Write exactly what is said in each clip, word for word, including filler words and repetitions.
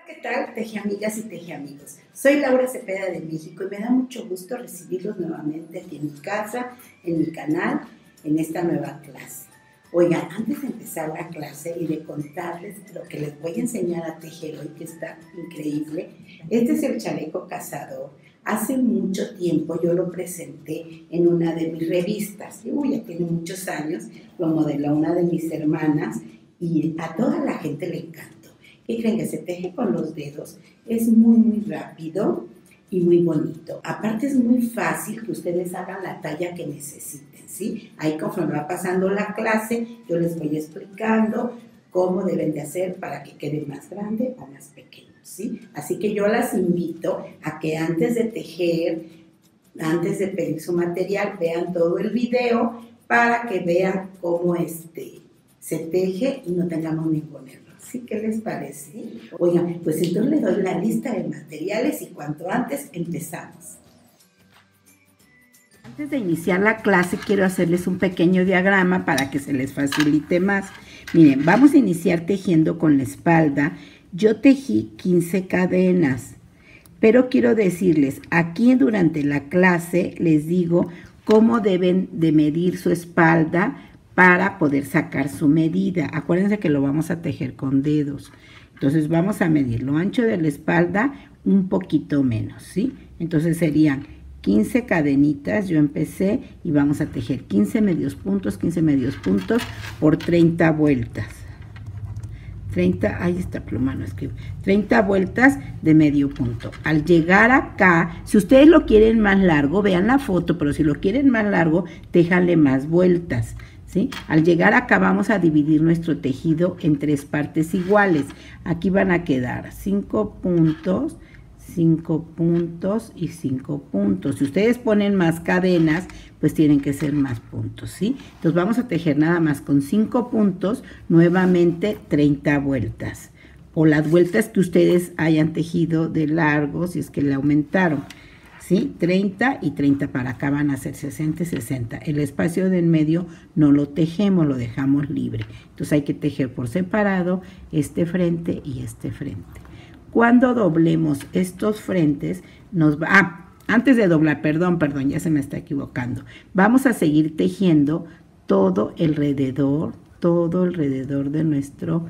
¿Qué tal, tejeamigas y tejeamigos? Soy Laura Cepeda de México y me da mucho gusto recibirlos nuevamente aquí en mi casa, en mi canal, en esta nueva clase. Oigan, antes de empezar la clase y de contarles lo que les voy a enseñar a tejer hoy, que está increíble, este es el chaleco cazador. Hace mucho tiempo yo lo presenté en una de mis revistas, uy, ya tiene muchos años, lo modeló una de mis hermanas y a toda la gente le encantó. ¿Qué creen? Que se teje con los dedos, es muy muy rápido y muy bonito. Aparte es muy fácil que ustedes hagan la talla que necesiten, ¿sí? Ahí conforme va pasando la clase, yo les voy explicando cómo deben de hacer para que quede más grande o más pequeño, ¿sí? Así que yo las invito a que antes de tejer, antes de pedir su material, vean todo el video para que vean cómo este, se teje y no tengamos ningún error. ¿Sí? ¿Qué les parece? Oigan, pues entonces les doy la lista de materiales y cuanto antes empezamos. Antes de iniciar la clase quiero hacerles un pequeño diagrama para que se les facilite más. Miren, vamos a iniciar tejiendo con la espalda. Yo tejí quince cadenas, pero quiero decirles, aquí durante la clase les digo cómo deben de medir su espalda para poder sacar su medida. Acuérdense que lo vamos a tejer con dedos. Entonces vamos a medir lo ancho de la espalda un poquito menos, ¿sí? Entonces serían quince cadenitas, yo empecé y vamos a tejer quince medios puntos, quince medios puntos por treinta vueltas. treinta, ahí está pluma, no escribo. treinta vueltas de medio punto. Al llegar acá, si ustedes lo quieren más largo, vean la foto, pero si lo quieren más largo, téjanle más vueltas. ¿Sí? Al llegar acá vamos a dividir nuestro tejido en tres partes iguales. Aquí van a quedar cinco puntos, cinco puntos y cinco puntos. Si ustedes ponen más cadenas, pues tienen que ser más puntos, ¿sí? Entonces vamos a tejer nada más con cinco puntos, nuevamente treinta vueltas. O las vueltas que ustedes hayan tejido de largo, si es que le aumentaron. ¿Sí? treinta y treinta para acá van a ser sesenta y sesenta. El espacio del medio no lo tejemos, lo dejamos libre. Entonces hay que tejer por separado este frente y este frente. Cuando doblemos estos frentes, nos va... Ah, antes de doblar, perdón, perdón, ya se me está equivocando. Vamos a seguir tejiendo todo alrededor, todo alrededor de nuestro...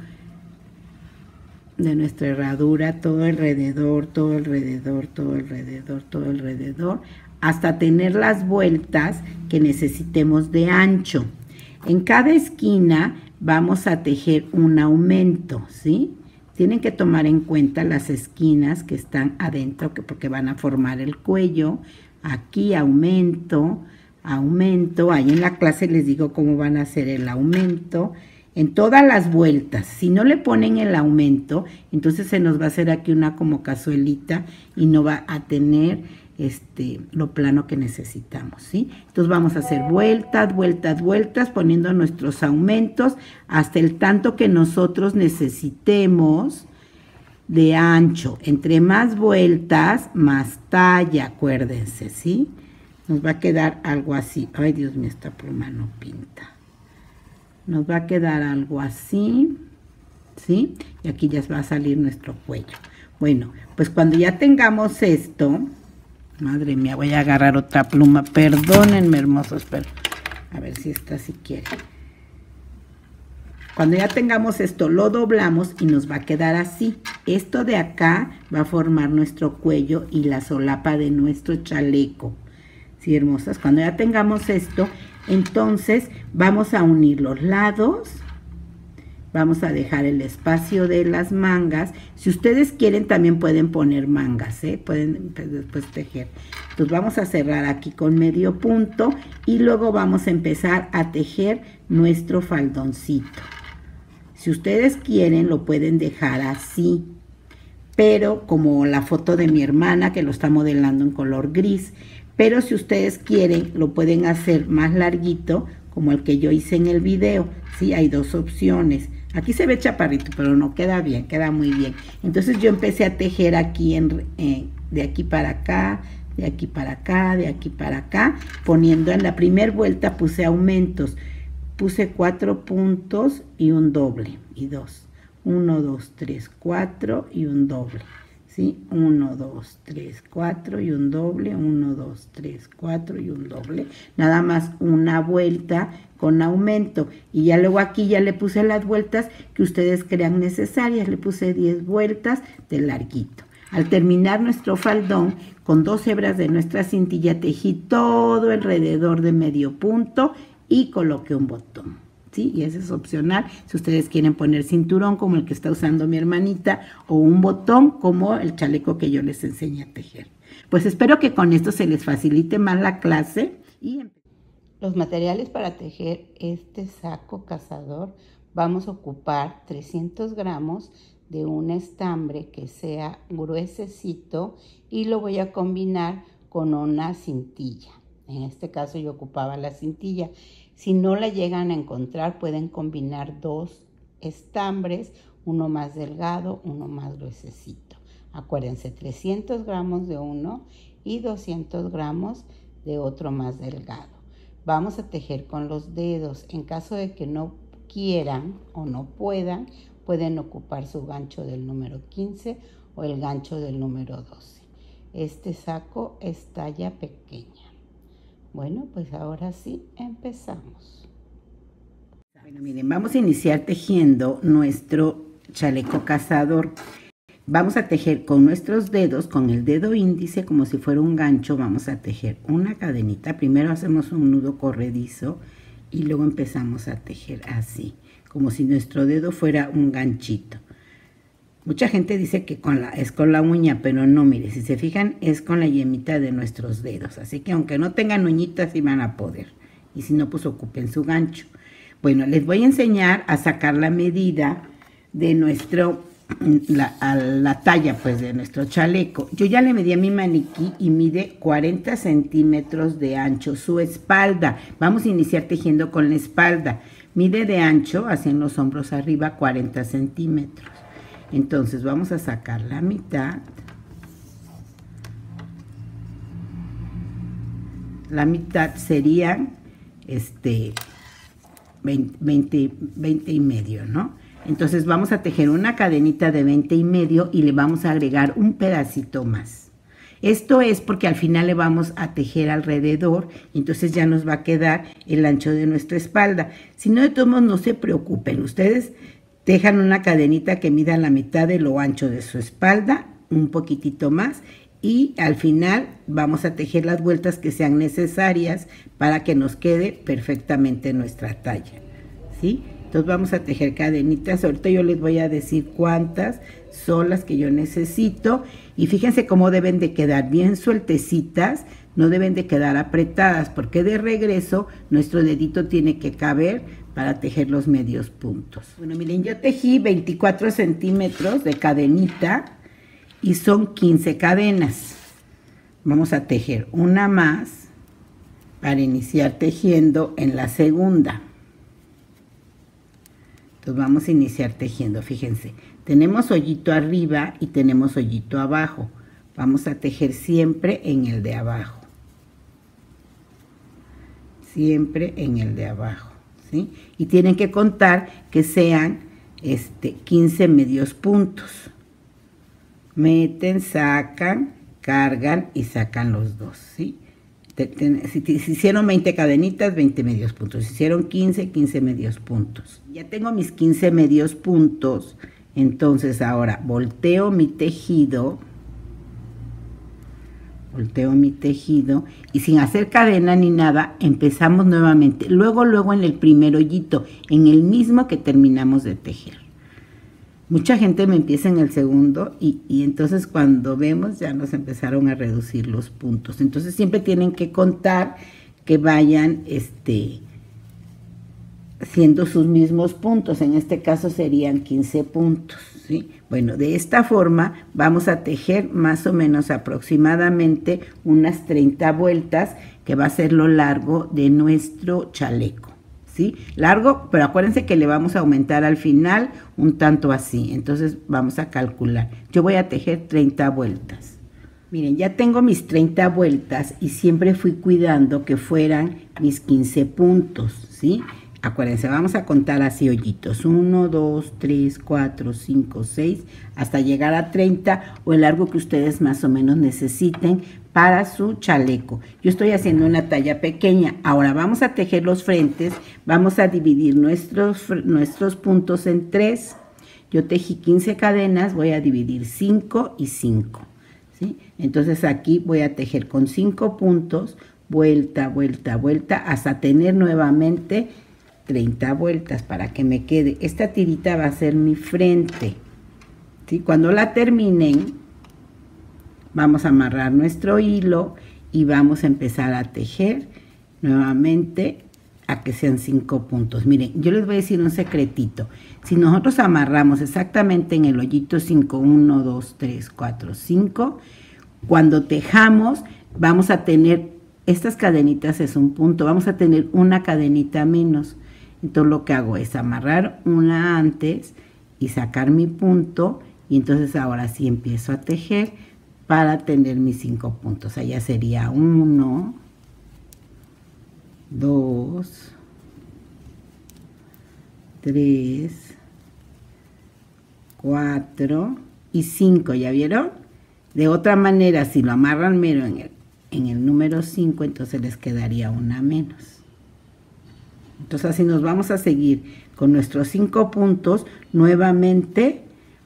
de nuestra herradura, todo alrededor, todo alrededor, todo alrededor, todo alrededor, hasta tener las vueltas que necesitemos de ancho. En cada esquina vamos a tejer un aumento, ¿sí? Tienen que tomar en cuenta las esquinas que están adentro, que porque van a formar el cuello. Aquí aumento, aumento, ahí en la clase les digo cómo van a hacer el aumento. En todas las vueltas, si no le ponen el aumento, entonces se nos va a hacer aquí una como cazuelita y no va a tener este, lo plano que necesitamos, ¿sí? Entonces vamos a hacer vueltas, vueltas, vueltas, poniendo nuestros aumentos hasta el tanto que nosotros necesitemos de ancho. Entre más vueltas, más talla, acuérdense, ¿sí? Nos va a quedar algo así. Ay, Dios mío, esta pluma no pinta. Nos va a quedar algo así, ¿sí? Y aquí ya va a salir nuestro cuello. Bueno, pues cuando ya tengamos esto, madre mía, voy a agarrar otra pluma, perdónenme hermosos, pero a ver si esta sí quiere. Cuando ya tengamos esto, lo doblamos y nos va a quedar así. Esto de acá va a formar nuestro cuello y la solapa de nuestro chaleco. ¿Sí, hermosas? Cuando ya tengamos esto, entonces vamos a unir los lados, vamos a dejar el espacio de las mangas. Si ustedes quieren también pueden poner mangas, ¿eh? Pueden después tejer. Entonces vamos a cerrar aquí con medio punto y luego vamos a empezar a tejer nuestro faldoncito. Si ustedes quieren lo pueden dejar así, pero como la foto de mi hermana que lo está modelando en color gris. Pero si ustedes quieren, lo pueden hacer más larguito, como el que yo hice en el video. Sí, hay dos opciones. Aquí se ve chaparrito, pero no queda bien, queda muy bien. Entonces yo empecé a tejer aquí, en, eh, de aquí para acá, de aquí para acá, de aquí para acá, poniendo en la primera vuelta puse aumentos. Puse cuatro puntos y un doble, y dos. uno, dos, tres, cuatro y un doble, ¿sí? uno, dos, tres, cuatro y un doble, uno, dos, tres, cuatro y un doble, nada más una vuelta con aumento, y ya luego aquí ya le puse las vueltas que ustedes crean necesarias, le puse diez vueltas de larguito. Al terminar nuestro faldón, con dos hebras de nuestra cintilla tejí todo alrededor de medio punto y coloqué un botón, ¿sí? Y ese es opcional, si ustedes quieren poner cinturón como el que está usando mi hermanita, o un botón como el chaleco que yo les enseñé a tejer. Pues espero que con esto se les facilite más la clase. Y los materiales para tejer este saco cazador, vamos a ocupar trescientos gramos de un estambre que sea gruesecito y lo voy a combinar con una cintilla. En este caso yo ocupaba la cintilla. Si no la llegan a encontrar, pueden combinar dos estambres, uno más delgado, uno más gruesecito. Acuérdense, trescientos gramos de uno y doscientos gramos de otro más delgado. Vamos a tejer con los dedos. En caso de que no quieran o no puedan, pueden ocupar su gancho del número quince o el gancho del número doce. Este saco es talla pequeña. Bueno, pues ahora sí empezamos. Bueno, miren, vamos a iniciar tejiendo nuestro chaleco cazador. Vamos a tejer con nuestros dedos, con el dedo índice, como si fuera un gancho, vamos a tejer una cadenita. Primero hacemos un nudo corredizo y luego empezamos a tejer así, como si nuestro dedo fuera un ganchito. Mucha gente dice que con la, es con la uña, pero no, mire, si se fijan, es con la yemita de nuestros dedos. Así que aunque no tengan uñitas, sí van a poder. Y si no, pues ocupen su gancho. Bueno, les voy a enseñar a sacar la medida de nuestro, la, a la talla, pues, de nuestro chaleco. Yo ya le medí a mi maniquí y mide cuarenta centímetros de ancho su espalda. Vamos a iniciar tejiendo con la espalda. Mide de ancho, hacia en los hombros arriba, cuarenta centímetros. Entonces vamos a sacar la mitad. La mitad serían este, veinte, veinte y medio, ¿no? Entonces vamos a tejer una cadenita de veinte y medio y le vamos a agregar un pedacito más. Esto es porque al final le vamos a tejer alrededor y entonces ya nos va a quedar el ancho de nuestra espalda. Si no, de todos modos, no se preocupen. Ustedes tejan una cadenita que mida la mitad de lo ancho de su espalda, un poquitito más, y al final vamos a tejer las vueltas que sean necesarias para que nos quede perfectamente nuestra talla, ¿sí? Entonces vamos a tejer cadenitas. Ahorita yo les voy a decir cuántas son las que yo necesito, y fíjense cómo deben de quedar bien sueltecitas, no deben de quedar apretadas, porque de regreso nuestro dedito tiene que caber para tejer los medios puntos. Bueno, miren, yo tejí veinticuatro centímetros de cadenita y son quince cadenas. Vamos a tejer una más para iniciar tejiendo en la segunda. Entonces vamos a iniciar tejiendo, fíjense, tenemos hoyito arriba y tenemos hoyito abajo. Vamos a tejer siempre en el de abajo. Siempre en el de abajo. ¿Sí? Y tienen que contar que sean este, quince medios puntos. Meten, sacan, cargan y sacan los dos, ¿sí? Te, te, si, si hicieron veinte cadenitas, veinte medios puntos. Si hicieron quince, quince medios puntos. Ya tengo mis quince medios puntos. Entonces ahora volteo mi tejido. Volteo mi tejido y sin hacer cadena ni nada, empezamos nuevamente. Luego, luego en el primer hoyito, en el mismo que terminamos de tejer. Mucha gente me empieza en el segundo y, y entonces cuando vemos ya nos empezaron a reducir los puntos. Entonces siempre tienen que contar que vayan este, siendo sus mismos puntos. En este caso serían quince puntos, ¿sí? Bueno, de esta forma vamos a tejer más o menos aproximadamente unas treinta vueltas, que va a ser lo largo de nuestro chaleco, ¿sí? Largo, pero acuérdense que le vamos a aumentar al final un tanto así. Entonces vamos a calcular. Yo voy a tejer treinta vueltas. Miren, ya tengo mis treinta vueltas y siempre fui cuidando que fueran mis quince puntos, ¿sí? Acuérdense, vamos a contar así hoyitos, uno, dos, tres, cuatro, cinco, seis, hasta llegar a treinta o el largo que ustedes más o menos necesiten para su chaleco. Yo estoy haciendo una talla pequeña. Ahora vamos a tejer los frentes, vamos a dividir nuestros, nuestros puntos en tres. Yo tejí quince cadenas, voy a dividir cinco y cinco, ¿sí? Entonces aquí voy a tejer con cinco puntos, vuelta, vuelta, vuelta, hasta tener nuevamente treinta vueltas para que me quede. Esta tirita va a ser mi frente, ¿sí? Cuando la terminen, vamos a amarrar nuestro hilo y vamos a empezar a tejer nuevamente a que sean cinco puntos. Miren, yo les voy a decir un secretito. Si nosotros amarramos exactamente en el hoyito cinco, uno, dos, tres, cuatro, cinco, cuando tejamos vamos a tener, estas cadenitas es un punto, vamos a tener una cadenita menos. Entonces lo que hago es amarrar una antes y sacar mi punto, y entonces ahora sí empiezo a tejer para tener mis cinco puntos. Allá sería uno, dos, tres, cuatro y cinco. ¿Ya vieron? De otra manera, si lo amarran mero en el, en el número cinco, entonces les quedaría una menos. Entonces así nos vamos a seguir con nuestros cinco puntos, nuevamente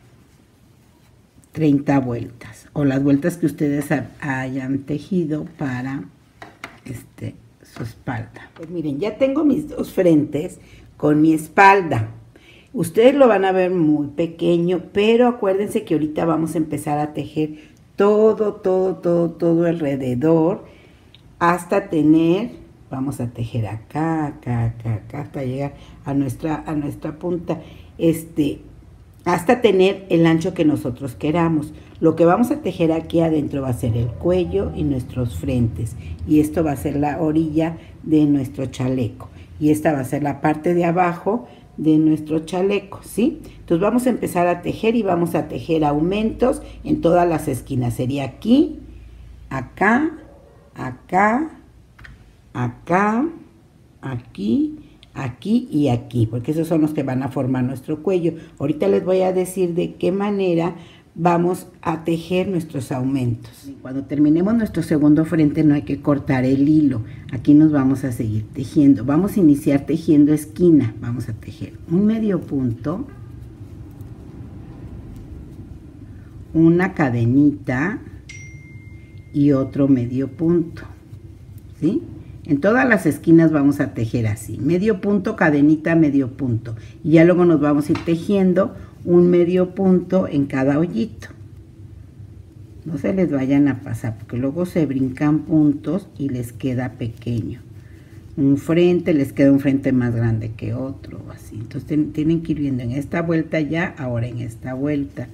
treinta vueltas, o las vueltas que ustedes hayan tejido para este, su espalda. Pues miren, ya tengo mis dos frentes con mi espalda. Ustedes lo van a ver muy pequeño, pero acuérdense que ahorita vamos a empezar a tejer todo, todo, todo, todo alrededor, hasta tener... Vamos a tejer acá, acá, acá, acá, hasta llegar a nuestra, a nuestra punta, este, hasta tener el ancho que nosotros queramos. Lo que vamos a tejer aquí adentro va a ser el cuello y nuestros frentes. Y esto va a ser la orilla de nuestro chaleco. Y esta va a ser la parte de abajo de nuestro chaleco, ¿sí? Entonces vamos a empezar a tejer y vamos a tejer aumentos en todas las esquinas. Sería aquí, acá, acá, acá, aquí, aquí y aquí, porque esos son los que van a formar nuestro cuello. Ahorita les voy a decir de qué manera vamos a tejer nuestros aumentos. Cuando terminemos nuestro segundo frente no hay que cortar el hilo. Aquí nos vamos a seguir tejiendo. Vamos a iniciar tejiendo esquina. Vamos a tejer un medio punto, una cadenita y otro medio punto, ¿sí? En todas las esquinas vamos a tejer así, medio punto, cadenita, medio punto. Y ya luego nos vamos a ir tejiendo un medio punto en cada hoyito. No se les vayan a pasar, porque luego se brincan puntos y les queda pequeño. Un frente, les queda un frente más grande que otro, así. Entonces tienen que ir viendo en esta vuelta ya, ahora en esta vuelta.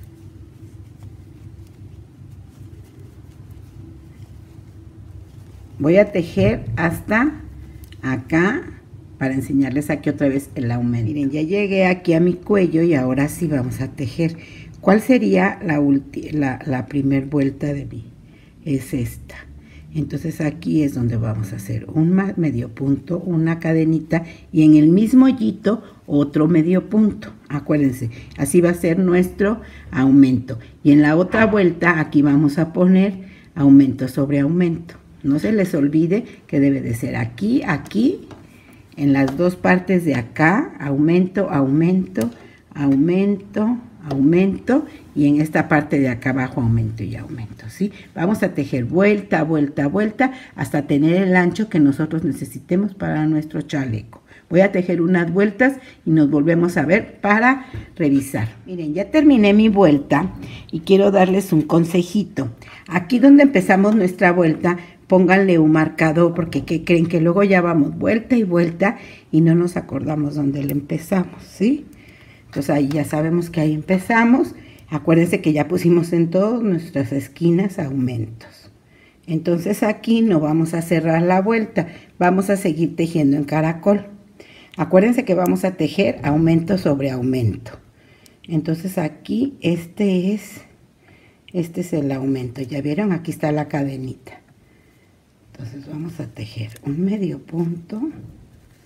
Voy a tejer hasta acá para enseñarles aquí otra vez el aumento. Miren, ya llegué aquí a mi cuello y ahora sí vamos a tejer. ¿Cuál sería la, la, la primer vuelta de mí? Es esta. Entonces aquí es donde vamos a hacer un medio punto, una cadenita y en el mismo hoyito otro medio punto. Acuérdense, así va a ser nuestro aumento. Y en la otra vuelta aquí vamos a poner aumento sobre aumento. No se les olvide que debe de ser aquí, aquí, en las dos partes de acá, aumento, aumento, aumento, aumento, y en esta parte de acá abajo aumento y aumento, ¿sí? Vamos a tejer vuelta, vuelta, vuelta, hasta tener el ancho que nosotros necesitemos para nuestro chaleco. Voy a tejer unas vueltas y nos volvemos a ver para revisar. Miren, ya terminé mi vuelta y quiero darles un consejito. Aquí donde empezamos nuestra vuelta, pónganle un marcador, porque ¿qué creen? Que luego ya vamos vuelta y vuelta y no nos acordamos dónde le empezamos, ¿sí? Entonces ahí ya sabemos que ahí empezamos. Acuérdense que ya pusimos en todas nuestras esquinas aumentos. Entonces aquí no vamos a cerrar la vuelta, vamos a seguir tejiendo en caracol. Acuérdense que vamos a tejer aumento sobre aumento. Entonces aquí este es, este es el aumento. ¿Ya vieron? Aquí está la cadenita. Entonces vamos a tejer un medio punto,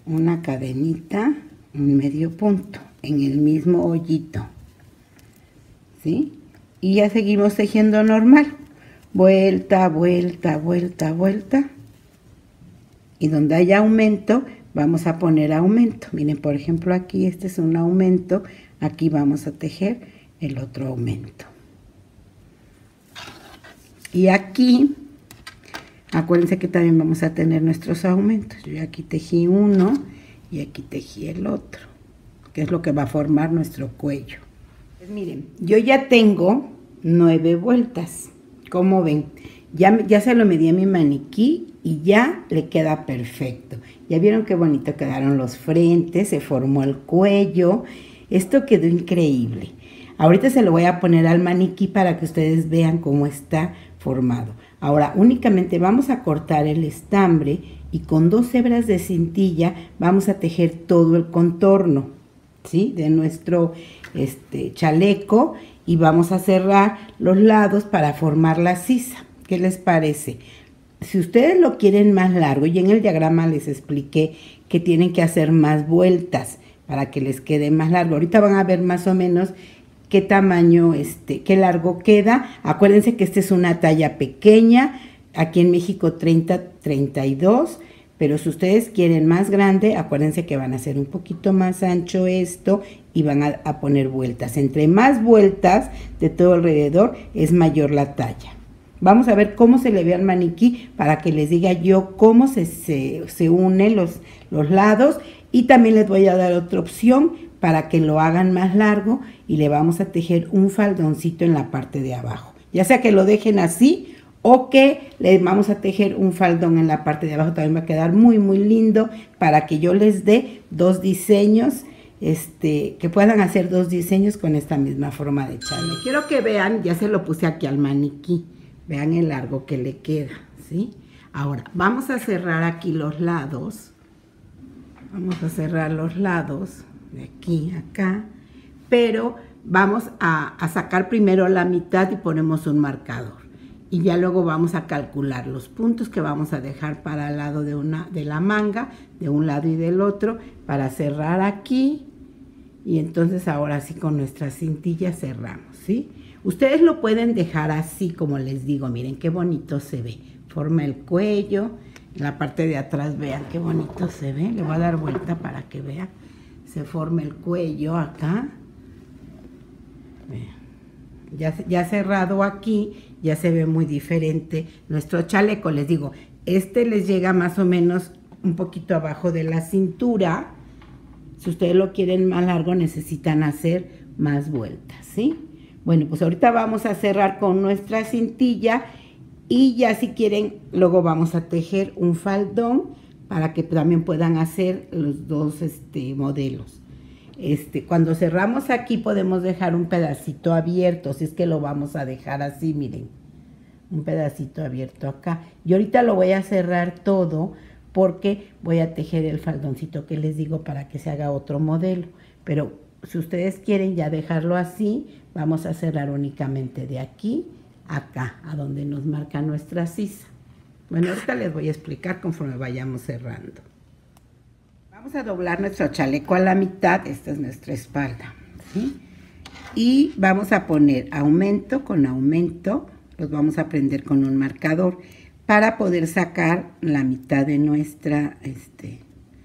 una cadenita, un medio punto en el mismo hoyito, ¿sí? Y ya seguimos tejiendo normal, vuelta, vuelta, vuelta, vuelta, y donde haya aumento vamos a poner aumento. Miren, por ejemplo, aquí este es un aumento, aquí vamos a tejer el otro aumento. Y aquí, acuérdense que también vamos a tener nuestros aumentos. Yo aquí tejí uno y aquí tejí el otro, que es lo que va a formar nuestro cuello. Pues miren, yo ya tengo nueve vueltas, como ven, ya, ya se lo medí a mi maniquí y ya le queda perfecto. Ya vieron qué bonito quedaron los frentes, se formó el cuello, esto quedó increíble. Ahorita se lo voy a poner al maniquí para que ustedes vean cómo está formado. Ahora únicamente vamos a cortar el estambre y con dos hebras de cintilla vamos a tejer todo el contorno, ¿sí?, de nuestro este, chaleco, y vamos a cerrar los lados para formar la sisa. ¿Qué les parece? Si ustedes lo quieren más largo, y en el diagrama les expliqué que tienen que hacer más vueltas para que les quede más largo. Ahorita van a ver más o menos qué tamaño, este, qué largo queda. Acuérdense que esta es una talla pequeña, aquí en México treinta, treinta y dos, pero si ustedes quieren más grande, acuérdense que van a hacer un poquito más ancho esto y van a, a poner vueltas. Entre más vueltas de todo alrededor es mayor la talla. Vamos a ver cómo se le ve al maniquí para que les diga yo cómo se, se, se unen los, los lados, y también les voy a dar otra opción para que lo hagan más largo y le vamos a tejer un faldoncito en la parte de abajo. Ya sea que lo dejen así o que le vamos a tejer un faldón en la parte de abajo, también va a quedar muy muy lindo para que yo les dé dos diseños, este, que puedan hacer dos diseños con esta misma forma de chaleco. Quiero que vean, ya se lo puse aquí al maniquí. Vean el largo que le queda, ¿sí? Ahora, vamos a cerrar aquí los lados. Vamos a cerrar los lados de aquí a acá. Pero vamos a, a sacar primero la mitad y ponemos un marcador. Y ya luego vamos a calcular los puntos que vamos a dejar para el lado de, una, de la manga, de un lado y del otro, para cerrar aquí. Y entonces ahora sí con nuestra cintilla cerramos, ¿sí? Ustedes lo pueden dejar así como les digo, miren qué bonito se ve. Forma el cuello, en la parte de atrás vean qué bonito se ve. Le voy a dar vuelta para que vean. Se forma el cuello acá. Vean. Ya, ya cerrado aquí, ya se ve muy diferente nuestro chaleco. Les digo, este les llega más o menos un poquito abajo de la cintura. Si ustedes lo quieren más largo, necesitan hacer más vueltas, ¿sí? Bueno, pues ahorita vamos a cerrar con nuestra cintilla y ya si quieren, luego vamos a tejer un faldón para que también puedan hacer los dos este, modelos. Este, cuando cerramos aquí podemos dejar un pedacito abierto, si es que lo vamos a dejar así, miren. Un pedacito abierto acá. Y ahorita lo voy a cerrar todo porque voy a tejer el faldoncito que les digo para que se haga otro modelo. Pero si ustedes quieren ya dejarlo así, vamos a cerrar únicamente de aquí a acá, a donde nos marca nuestra sisa. Bueno, ahorita les voy a explicar conforme vayamos cerrando. Vamos a doblar nuestro chaleco a la mitad, esta es nuestra espalda, ¿sí? Y vamos a poner aumento con aumento, los vamos a prender con un marcador para poder sacar la mitad de nuestra, este,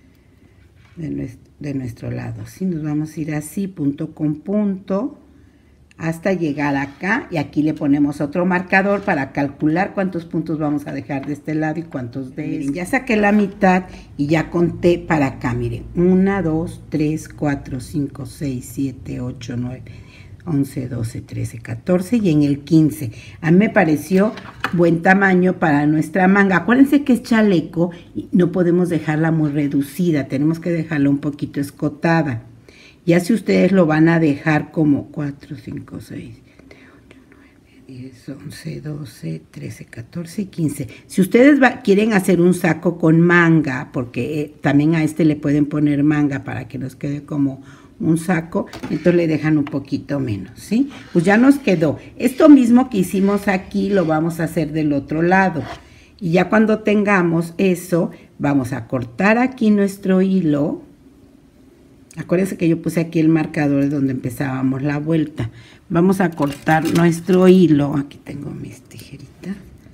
de nuestro, de nuestro lado, ¿sí? Nos vamos a ir así, punto con punto, hasta llegar acá, y aquí le ponemos otro marcador para calcular cuántos puntos vamos a dejar de este lado y cuántos de este. Miren, ya saqué la mitad y ya conté para acá, miren, uno, dos, tres, cuatro, cinco, seis, siete, ocho, nueve, once, doce, trece, catorce y en el quince. A mí me pareció buen tamaño para nuestra manga. Acuérdense que es chaleco y no podemos dejarla muy reducida, tenemos que dejarla un poquito escotada. Ya si ustedes lo van a dejar como cuatro, cinco, seis, siete, ocho, nueve, diez, once, doce, trece, catorce y quince. Si ustedes va, quieren hacer un saco con manga, porque eh, también a este le pueden poner manga para que nos quede como un saco, entonces le dejan un poquito menos, ¿sí? Pues ya nos quedó. Esto mismo que hicimos aquí lo vamos a hacer del otro lado. Y ya cuando tengamos eso, vamos a cortar aquí nuestro hilo. Acuérdense que yo puse aquí el marcador donde empezábamos la vuelta. Vamos a cortar nuestro hilo. Aquí tengo mis tijeritas.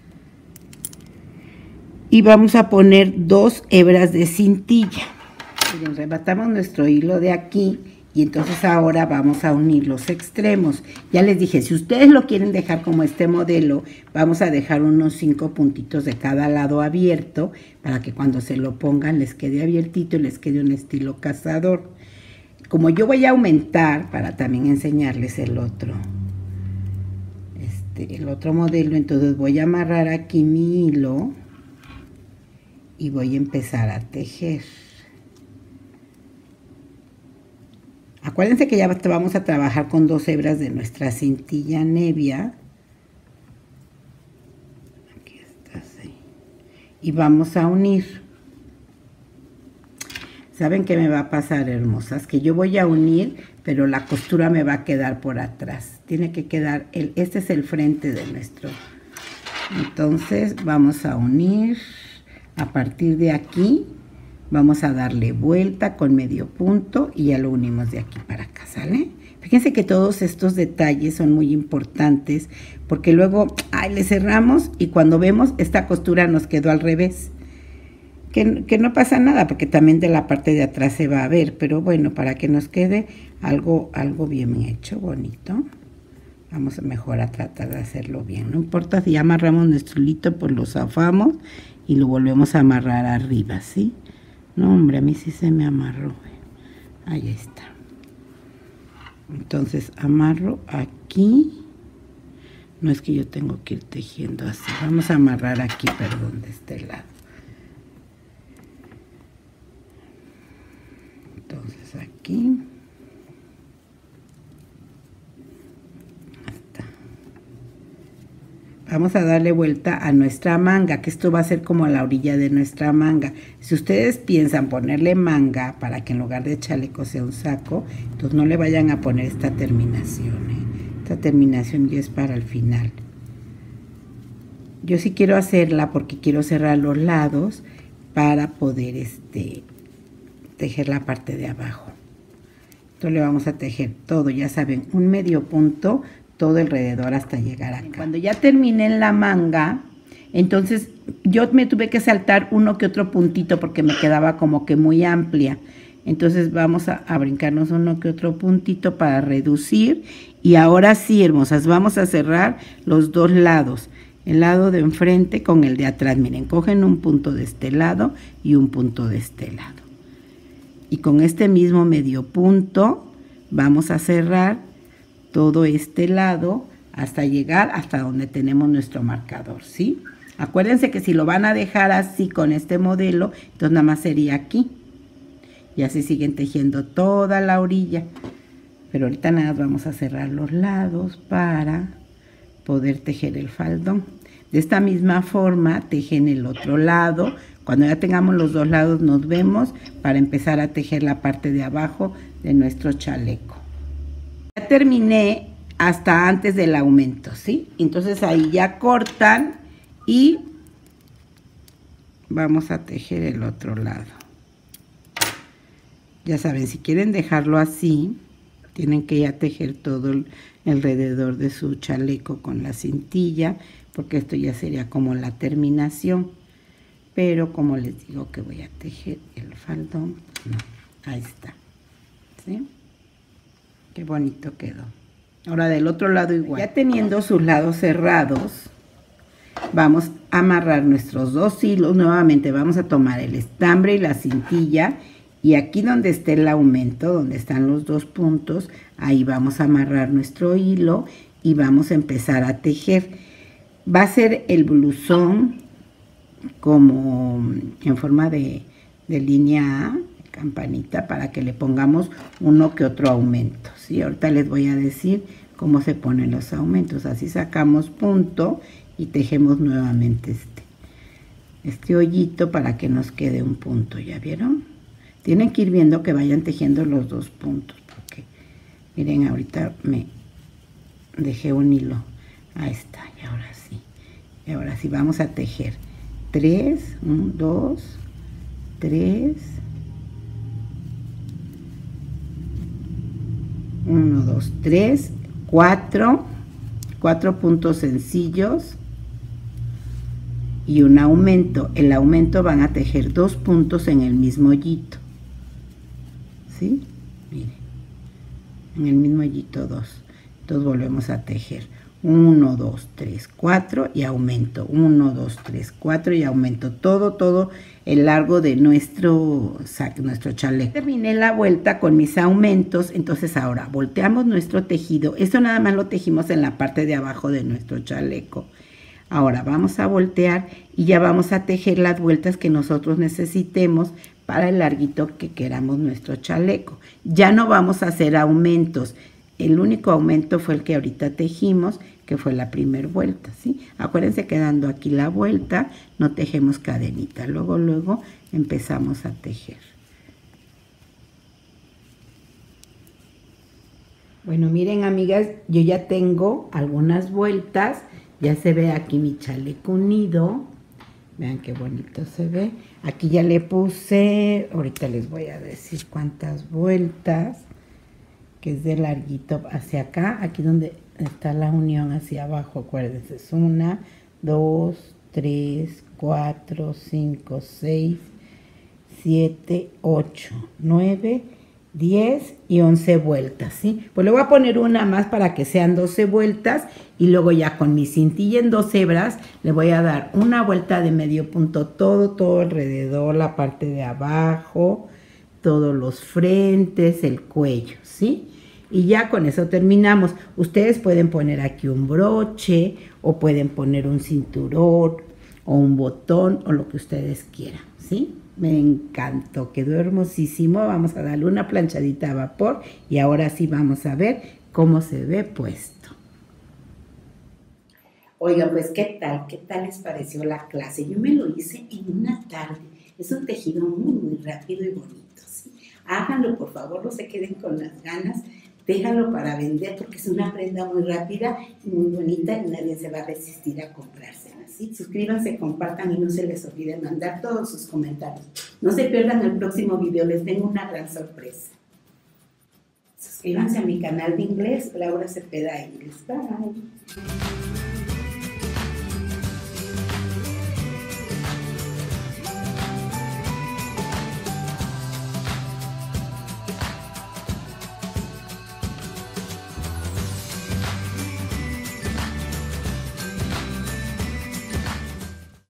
Y vamos a poner dos hebras de cintilla. Miren, rebatamos nuestro hilo de aquí. Y entonces ahora vamos a unir los extremos. Ya les dije, si ustedes lo quieren dejar como este modelo, vamos a dejar unos cinco puntitos de cada lado abierto para que cuando se lo pongan les quede abiertito y les quede un estilo cazador. Como yo voy a aumentar para también enseñarles el otro, este, el otro modelo, entonces voy a amarrar aquí mi hilo y voy a empezar a tejer. Acuérdense que ya vamos a trabajar con dos hebras de nuestra cintilla Nevia. Aquí está así. Y vamos a unir. ¿Saben qué me va a pasar, hermosas? Que yo voy a unir, pero la costura me va a quedar por atrás. Tiene que quedar, el, este es el frente de nuestro. Entonces vamos a unir. A partir de aquí vamos a darle vuelta con medio punto y ya lo unimos de aquí para acá, ¿sale? Fíjense que todos estos detalles son muy importantes porque luego, ay, le cerramos y cuando vemos esta costura nos quedó al revés. Que, que no pasa nada porque también de la parte de atrás se va a ver, pero bueno, para que nos quede algo, algo bien hecho, bonito. Vamos a mejor a tratar de hacerlo bien. No importa si ya amarramos nuestro hilito, pues lo zafamos y lo volvemos a amarrar arriba, ¿sí? No, hombre, a mí sí se me amarró. Ahí está. Entonces amarro aquí. No es que yo tengo que ir tejiendo así. Vamos a amarrar aquí, perdón, de este lado. Entonces aquí. Hasta. Vamos a darle vuelta a nuestra manga, que esto va a ser como a la orilla de nuestra manga. Si ustedes piensan ponerle manga para que en lugar de chaleco sea un saco, entonces no le vayan a poner esta terminación, ¿eh? Esta terminación ya es para el final. Yo sí quiero hacerla porque quiero cerrar los lados para poder este, tejer la parte de abajo. Entonces le vamos a tejer todo, ya saben, un medio punto todo alrededor hasta llegar acá. Cuando ya terminé en la manga, entonces yo me tuve que saltar uno que otro puntito porque me quedaba como que muy amplia. Entonces vamos a, a brincarnos uno que otro puntito para reducir. Y ahora sí, hermosas, vamos a cerrar los dos lados. El lado de enfrente con el de atrás. Miren, cogen un punto de este lado y un punto de este lado. Y con este mismo medio punto vamos a cerrar todo este lado hasta llegar hasta donde tenemos nuestro marcador, ¿sí? Acuérdense que si lo van a dejar así con este modelo, entonces nada más sería aquí. Y así siguen tejiendo toda la orilla. Pero ahorita nada más vamos a cerrar los lados para poder tejer el faldón. De esta misma forma tejen el otro lado. Cuando ya tengamos los dos lados nos vemos para empezar a tejer la parte de abajo de nuestro chaleco. Ya terminé hasta antes del aumento, ¿sí? Entonces ahí ya cortan y vamos a tejer el otro lado. Ya saben, si quieren dejarlo así, tienen que ya tejer todo el alrededor de su chaleco con la cintilla, porque esto ya sería como la terminación. Pero como les digo que voy a tejer el faldón, no, ahí está, ¿sí? Qué bonito quedó. Ahora del otro lado igual. Ya teniendo sus lados cerrados, vamos a amarrar nuestros dos hilos. Nuevamente vamos a tomar el estambre y la cintilla. Y aquí donde esté el aumento, donde están los dos puntos, ahí vamos a amarrar nuestro hilo y vamos a empezar a tejer. Va a ser el blusón como en forma de, de línea A, campanita, para que le pongamos uno que otro aumento, ¿sí? Ahorita les voy a decir cómo se ponen los aumentos. Así sacamos punto y tejemos nuevamente este, este hoyito para que nos quede un punto, ¿ya vieron? Tienen que ir viendo que vayan tejiendo los dos puntos, porque miren, ahorita me dejé un hilo. Ahí está, y ahora sí. Y ahora sí vamos a tejer tres, uno, dos, tres, uno, dos, tres, cuatro, cuatro puntos sencillos y un aumento. El aumento van a tejer dos puntos en el mismo hoyito, ¿sí? Miren, en el mismo hoyito dos. Entonces volvemos a tejer uno, dos, tres, cuatro y aumento, uno, dos, tres, cuatro y aumento, todo, todo el largo de nuestro, nuestro chaleco. Terminé la vuelta con mis aumentos, entonces ahora volteamos nuestro tejido. Esto nada más lo tejimos en la parte de abajo de nuestro chaleco. Ahora vamos a voltear y ya vamos a tejer las vueltas que nosotros necesitemos para el larguito que queramos nuestro chaleco. Ya no vamos a hacer aumentos. El único aumento fue el que ahorita tejimos, que fue la primera vuelta, ¿sí? Acuérdense que dando aquí la vuelta, no tejemos cadenita. Luego, luego empezamos a tejer. Bueno, miren, amigas, yo ya tengo algunas vueltas. Ya se ve aquí mi chaleco unido. Vean qué bonito se ve. Aquí ya le puse, ahorita les voy a decir cuántas vueltas, que es de larguito hacia acá, aquí donde está la unión hacia abajo, acuérdense, es una, dos, tres, cuatro, cinco, seis, siete, ocho, nueve, diez y once vueltas, ¿sí? Pues le voy a poner una más para que sean doce vueltas y luego ya con mi cintilla en dos hebras le voy a dar una vuelta de medio punto todo, todo alrededor, la parte de abajo, todos los frentes, el cuello, ¿sí? Y ya con eso terminamos. Ustedes pueden poner aquí un broche o pueden poner un cinturón o un botón o lo que ustedes quieran, ¿sí? Me encantó, quedó hermosísimo. Vamos a darle una planchadita a vapor y ahora sí vamos a ver cómo se ve puesto. Oigan, pues, ¿qué tal? ¿Qué tal les pareció la clase? Yo me lo hice en una tarde. Es un tejido muy, muy rápido y bonito, ¿sí? Háganlo, por favor, no se queden con las ganas. Déjalo para vender porque es una prenda muy rápida y muy bonita y nadie se va a resistir a comprársela, ¿sí? Suscríbanse, compartan y no se les olvide mandar todos sus comentarios. No se pierdan el próximo video, les tengo una gran sorpresa. Suscríbanse a mi canal de inglés, Laura Cepeda Inglés. Bye.